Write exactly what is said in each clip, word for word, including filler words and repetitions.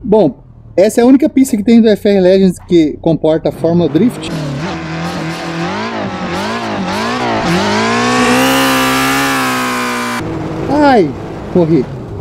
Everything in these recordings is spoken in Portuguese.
Bom, essa é a única pista que tem do F R Legends que comporta a Fórmula Drift. Ai, morri.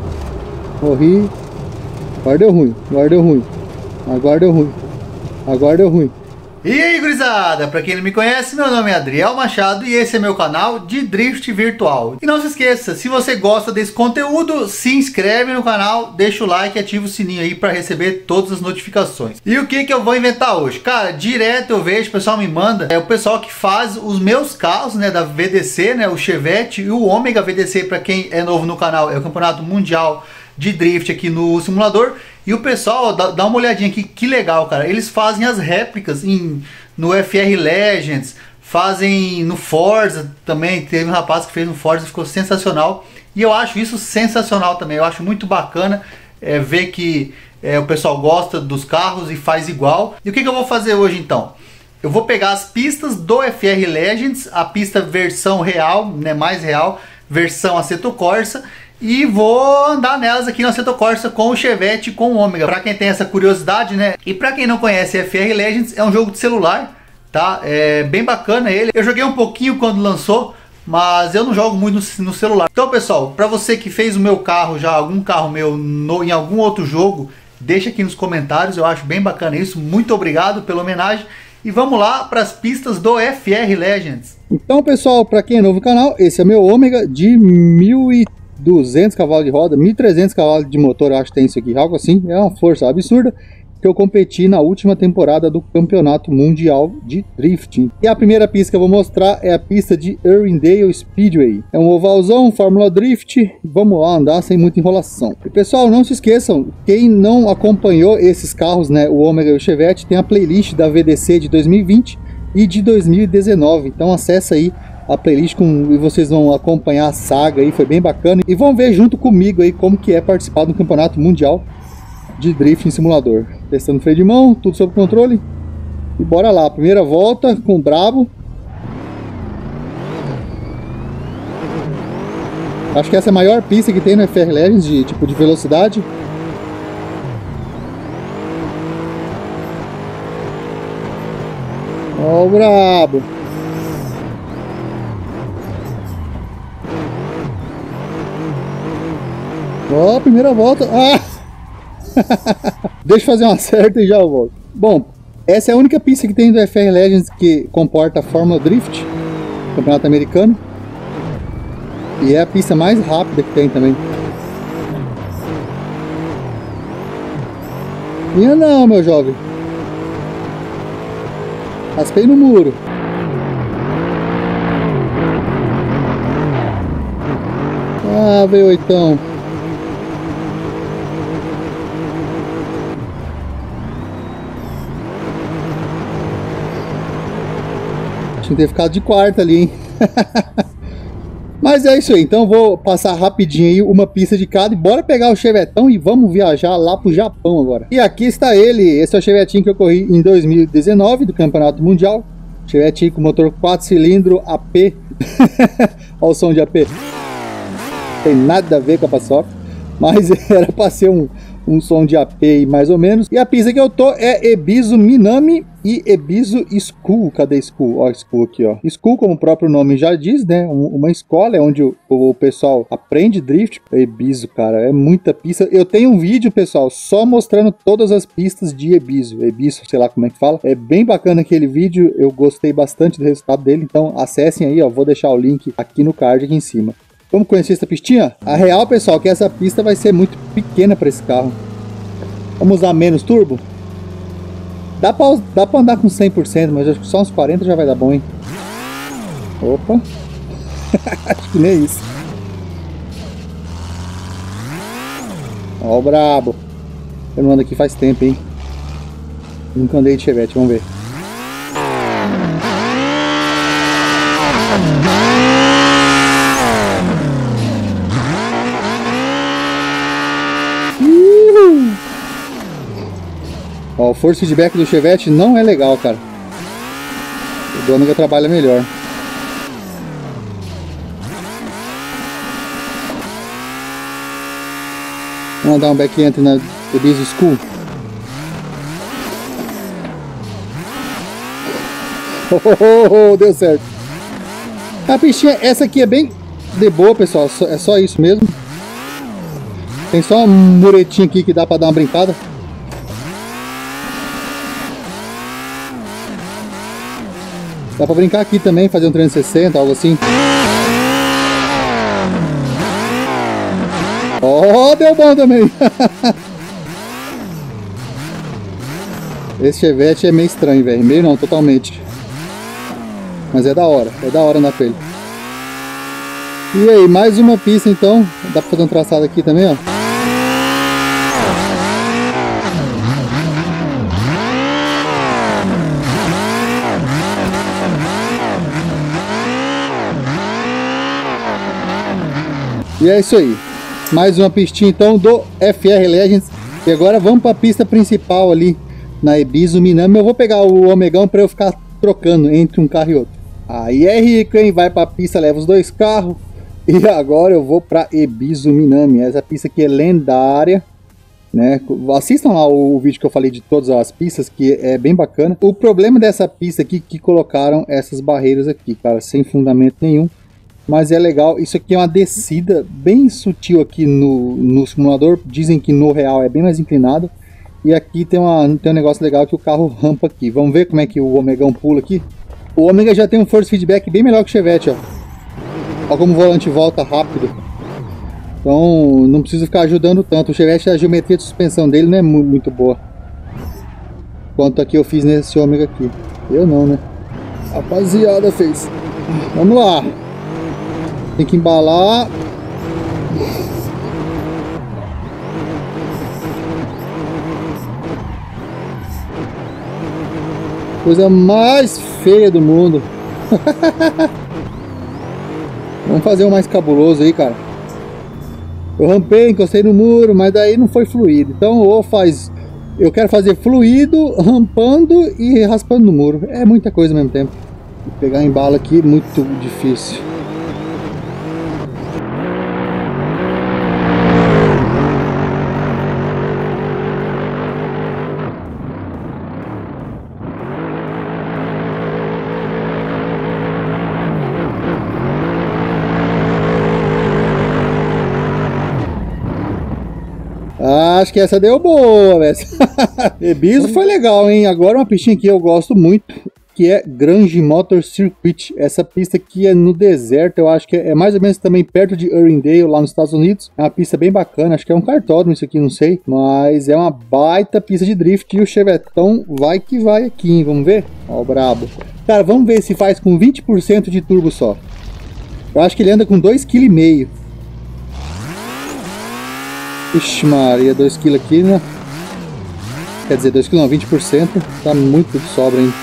Morri. Agora deu ruim, agora deu ruim. Agora deu ruim. Agora deu ruim. E aí, gurizada, pra quem não me conhece, meu nome é Adriel Machado e esse é meu canal de Drift Virtual. E não se esqueça, se você gosta desse conteúdo, se inscreve no canal, deixa o like e ativa o sininho aí pra receber todas as notificações. E o que que eu vou inventar hoje? Cara, direto eu vejo, o pessoal me manda, é o pessoal que faz os meus carros, né, da V D C, né, o Chevette e o Ômega V D C, pra quem é novo no canal, é o Campeonato Mundial de Drift aqui no simulador. E o pessoal, dá, dá uma olhadinha aqui, que legal, cara. Eles fazem as réplicas em, no F R Legends, fazem no Forza também. Teve um rapaz que fez no Forza, ficou sensacional. E eu acho isso sensacional também. Eu acho muito bacana é, ver que é, o pessoal gosta dos carros e faz igual. E o que, que eu vou fazer hoje então? Eu vou pegar as pistas do F R Legends, a pista versão real, né, mais real, versão Assetto Corsa, e vou andar nelas aqui no Assetto Corsa com o Chevette e com o Ômega. Pra quem tem essa curiosidade, né? E pra quem não conhece, F R Legends é um jogo de celular, tá? É bem bacana ele. Eu joguei um pouquinho quando lançou, mas eu não jogo muito no, no celular. Então, pessoal, pra você que fez o meu carro já, algum carro meu no, em algum outro jogo, deixa aqui nos comentários. Eu acho bem bacana isso. Muito obrigado pela homenagem. E vamos lá para as pistas do F R Legends. Então, pessoal, pra quem é novo no canal, esse é meu Ômega de mil e duzentos cavalos de roda, mil e trezentos cavalos de motor, eu acho que tem isso aqui, algo assim, é uma força absurda, que eu competi na última temporada do Campeonato Mundial de Drifting. E a primeira pista que eu vou mostrar é a pista de Irwindale Speedway. É um ovalzão, Fórmula Drift, vamos lá andar sem muita enrolação. E pessoal, não se esqueçam, quem não acompanhou esses carros, né, o Ômega e o Chevette, tem a playlist da V D C de dois mil e vinte e de dois mil e dezenove, então acessa aí a playlist com, e vocês vão acompanhar a saga aí, foi bem bacana. E vão ver junto comigo aí como que é participar do Campeonato Mundial de Drift em simulador. Testando freio de mão, tudo sob controle. E bora lá, primeira volta com o Brabo. Acho que essa é a maior pista que tem no F R Legends de tipo de velocidade. Ó o Brabo. Ó, oh, primeira volta. Ah! Deixa eu fazer uma certa e já volto. Bom, essa é a única pista que tem do F R Legends que comporta a Fórmula Drift, campeonato americano. E é a pista mais rápida que tem também. Minha não, meu jovem. Raspei no muro. Ah, V oito. Tinha que ter ficado de quarta ali, hein? Mas é isso aí, então vou passar rapidinho aí uma pista de cada e bora pegar o Chevetão e vamos viajar lá pro Japão agora. E aqui está ele, esse é o Chevetinho que eu corri em dois mil e dezenove do Campeonato Mundial. Chevetinho com motor quatro cilindros A P. Olha o som de A P. Tem nada a ver com a paçoca, mas era para ser um, um som de A P aí, mais ou menos. E a pista que eu tô é Ebisu Minami e Ebisu School. Cadê School? Ó, School aqui, ó. School, como o próprio nome já diz, né? Um, uma escola é onde o, o pessoal aprende drift. Ebisu, cara, é muita pista. Eu tenho um vídeo, pessoal, só mostrando todas as pistas de Ebisu. Ebisu, sei lá como é que fala. É bem bacana aquele vídeo. Eu gostei bastante do resultado dele. Então acessem aí, ó. Vou deixar o link aqui no card aqui em cima. Vamos conhecer essa pistinha? A real, pessoal, é que essa pista vai ser muito pequena para esse carro. Vamos usar menos turbo? Dá pra, dá pra andar com cem por cento, mas acho que só uns quarenta já vai dar bom, hein? Opa! Acho que nem isso. Ó o brabo. Eu não ando aqui faz tempo, hein? Nunca andei de Chevette, vamos ver. Ó, o force feedback do Chevette não é legal, cara. O do Ômega trabalha melhor. Vamos dar um back entry na Ebisu School. Oh, oh, oh, deu certo. A pistinha, essa aqui é bem de boa, pessoal. É só isso mesmo. Tem só um muretinho aqui que dá pra dar uma brincada. Dá pra brincar aqui também, fazer um trezentos e sessenta, algo assim. Oh, deu bom também. Esse Chevette é meio estranho, velho. Meio não, totalmente. Mas é da hora, é da hora andar com ele. E aí, mais uma pista então. Dá pra fazer um traçado aqui também, ó. E é isso aí. Mais uma pistinha então do F R Legends. E agora vamos para a pista principal ali na Ebisu Minami. Eu vou pegar o Omegão para eu ficar trocando entre um carro e outro. Aí é rico, hein? Vai para a pista, leva os dois carros. E agora eu vou para Ebisu Minami. Essa pista aqui é lendária, né? Assistam lá o vídeo que eu falei de todas as pistas, que é bem bacana. O problema dessa pista aqui é que colocaram essas barreiras aqui, cara, sem fundamento nenhum. Mas é legal, isso aqui é uma descida bem sutil aqui no, no simulador. Dizem que no real é bem mais inclinado. E aqui tem, uma, tem um negócio legal que o carro rampa aqui. Vamos ver como é que o Omegão pula aqui. O Omega já tem um force feedback bem melhor que o Chevette, ó. Olha como o volante volta rápido. Então não precisa ficar ajudando tanto. O Chevette, a geometria de suspensão dele não é muito boa quanto aqui eu fiz nesse Omega aqui. Eu não, né? Rapaziada fez. Vamos lá. Tem que embalar. Coisa mais feia do mundo. Vamos fazer um mais cabuloso aí, cara. Eu rampei, encostei no muro, mas daí não foi fluido. Então ou faz... Eu quero fazer fluido, rampando e raspando no muro. É muita coisa ao mesmo tempo. Vou pegar embalo aqui, muito difícil. Acho que essa deu boa, velho. Ebisu foi legal, hein? Agora uma pistinha que eu gosto muito, que é Grange Motor Circuit. Essa pista aqui é no deserto, eu acho que é mais ou menos também perto de Irwindale, lá nos Estados Unidos. É uma pista bem bacana, acho que é um cartódromo isso aqui, não sei. Mas é uma baita pista de drift e o Chevetão vai que vai aqui, hein? Vamos ver? Ó o brabo. Cara, vamos ver se faz com vinte por cento de turbo só. Eu acho que ele anda com dois vírgula cinco quilos. Ixi Maria, dois quilos aqui, né? Quer dizer, dois quilos não, vinte por cento. Tá muito de sobra ainda.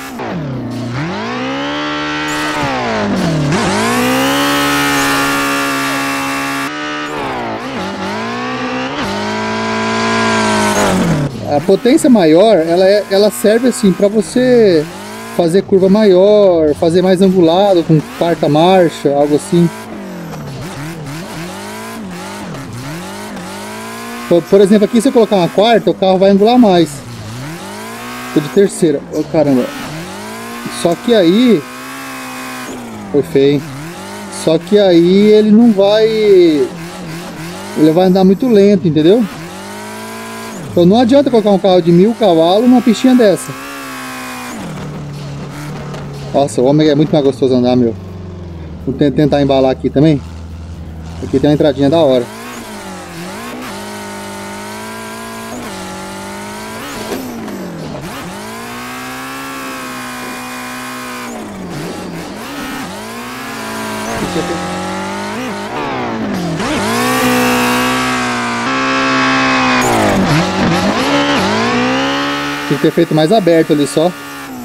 A potência maior, ela, é, ela serve assim para você fazer curva maior, fazer mais angulado, com quarta marcha, algo assim. Por exemplo, aqui se eu colocar uma quarta, o carro vai angular mais. Tô de terceira. Oh, caramba. Só que aí... Foi feio, hein? Só que aí ele não vai... Ele vai andar muito lento, entendeu? Então não adianta colocar um carro de mil cavalos numa pistinha dessa. Nossa, o Omega é muito mais gostoso andar, meu. Vou tentar embalar aqui também. Aqui tem uma entradinha da hora. Tem que ter feito mais aberto ali só.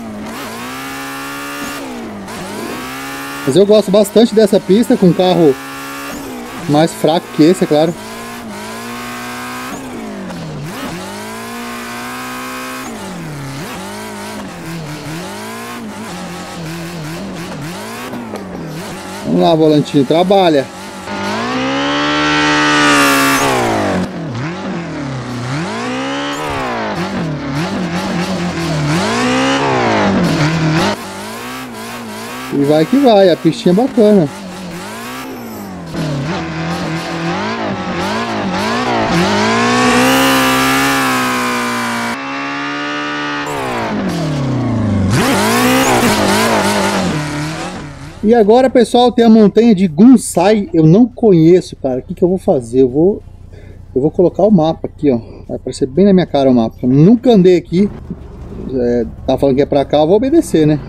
Mas eu gosto bastante dessa pista com um carro mais fraco que esse, é claro. Vamos lá, volantinho, trabalha. E vai que vai, a pistinha é bacana. E agora, pessoal, tem a montanha de Gunsai. Eu não conheço, cara. O que que eu vou fazer? Eu vou, eu vou colocar o mapa aqui, ó. Vai aparecer bem na minha cara o mapa. Eu nunca andei aqui. É, tá falando que é pra cá, eu vou obedecer, né?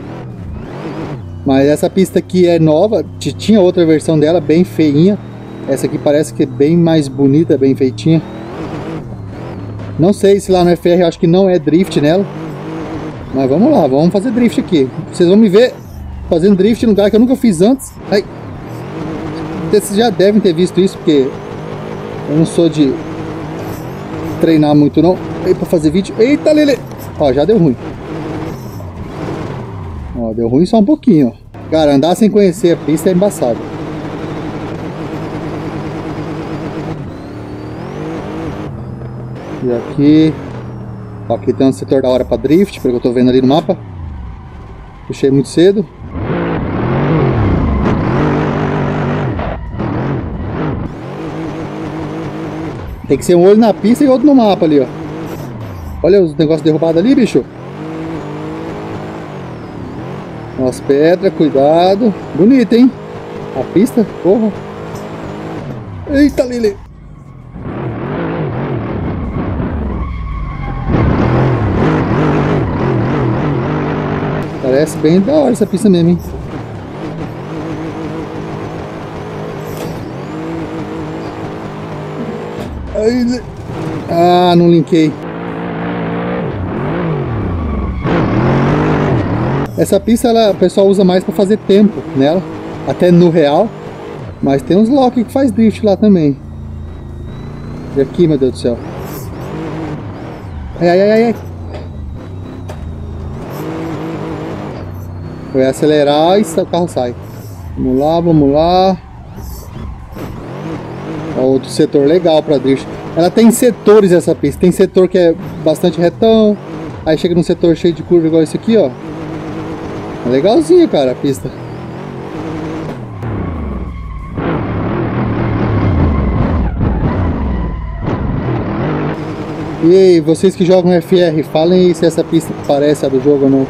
Mas essa pista aqui é nova. Tinha outra versão dela, bem feinha. Essa aqui parece que é bem mais bonita, bem feitinha. Não sei se lá no F R, acho que não é drift nela. Mas vamos lá, vamos fazer drift aqui. Vocês vão me ver fazendo drift num lugar que eu nunca fiz antes. Ai. Vocês já devem ter visto isso, porque eu não sou de treinar muito não. Aí pra fazer vídeo. Eita, Lele! Ó, já deu ruim. Ó, deu ruim só um pouquinho, ó. Cara, andar sem conhecer a pista é embaçado. E aqui... Ó, aqui tem um setor da hora pra drift, pelo que eu tô vendo ali no mapa. Puxei muito cedo. Tem que ser um olho na pista e outro no mapa ali, ó. Olha os negócios derrubados ali, bicho. Umas pedras, cuidado. Bonito, hein? A pista, porra. Eita, Lili. Parece bem da hora essa pista mesmo, hein? Ah, não linkei. Essa pista, ela, o pessoal usa mais para fazer tempo nela, até no real. Mas tem uns lock que faz drift lá também. E aqui, meu Deus do céu. Ai, ai, ai, ai. Vai acelerar e o carro sai. Vamos lá, vamos lá. Ó, outro setor legal para drift. Ela tem setores essa pista. Tem setor que é bastante retão. Aí chega num setor cheio de curva igual esse aqui, ó. É legalzinho, cara, a pista. E aí, vocês que jogam F R, falem aí se essa pista parece a do jogo ou não.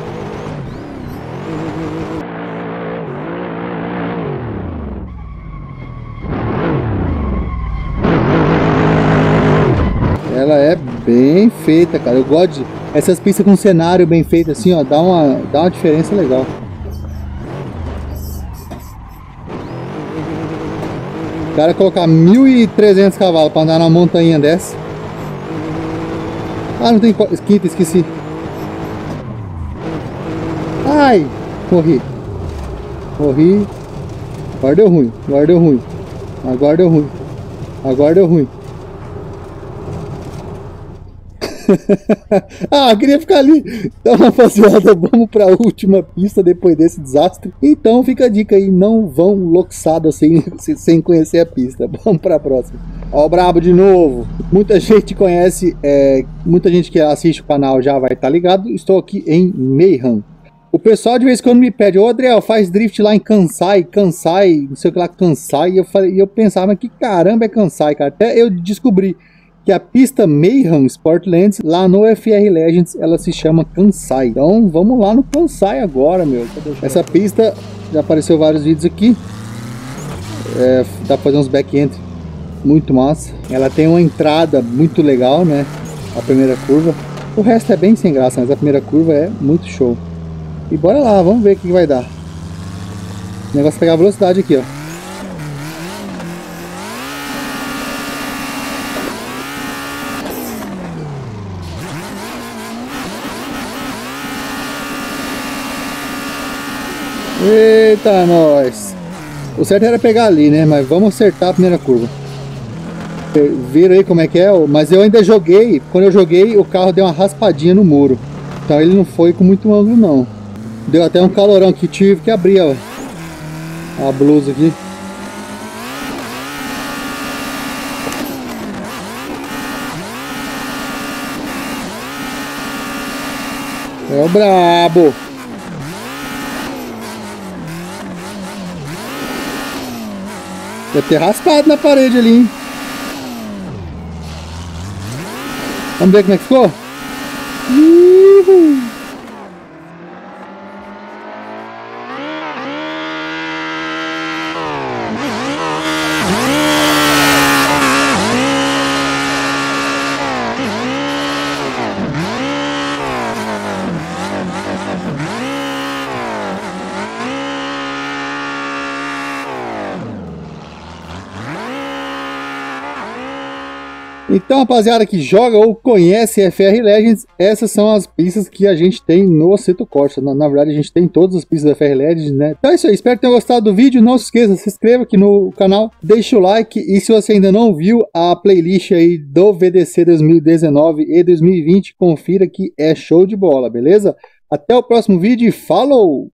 Ela é bem feita, cara. Eu gosto de essas pistas com cenário bem feito assim, ó, dá uma, dá uma diferença legal. O cara colocar mil e trezentos cavalos para andar numa montanha dessa. Ah, não tem quinta, esqueci. Ai, morri. Morri. Agora deu ruim, agora deu ruim. Agora deu ruim. Agora deu ruim. Ah, queria ficar ali. Então, rapaziada, vamos para a última pista depois desse desastre. Então fica a dica aí, não vão loxado sem, sem conhecer a pista. Vamos para a próxima. Ó, o brabo de novo. Muita gente conhece, é, muita gente que assiste o canal já vai estar ligado. Estou aqui em Mayhem. O pessoal de vez em quando me pede: ô Adriel, faz drift lá em Kansai, Kansai, não sei o que lá, Kansai. E eu, falei, eu pensava, mas que caramba é Kansai, cara? Até eu descobri que a pista Mayhem Sportlands, lá no F R Legends, ela se chama Kansai. Então vamos lá no Kansai agora, meu. Essa pista, já apareceu vários vídeos aqui. É, dá pra fazer uns back-end muito massa. Ela tem uma entrada muito legal, né? A primeira curva. O resto é bem sem graça, mas a primeira curva é muito show. E bora lá, vamos ver o que vai dar. O negócio é pegar a velocidade aqui, ó. Eita, nós! O certo era pegar ali, né? Mas vamos acertar a primeira curva. Viram aí como é que é? Mas eu ainda joguei. Quando eu joguei, o carro deu uma raspadinha no muro. Então ele não foi com muito ângulo, não. Deu até um calorão que tive que abrir, ó, a blusa aqui. É o brabo! Deve ter raspado na parede ali, hein? Vamos ver como é que ficou? Uhul. Então, rapaziada que joga ou conhece F R Legends, essas são as pistas que a gente tem no Assetto Corsa. Na, na verdade, a gente tem todas as pistas da F R Legends, né? Então é isso aí, espero que tenham gostado do vídeo. Não se esqueça, se inscreva aqui no canal, deixa o like. E se você ainda não viu a playlist aí do V D C dois mil e dezenove e dois mil e vinte, confira que é show de bola, beleza? Até o próximo vídeo e falou!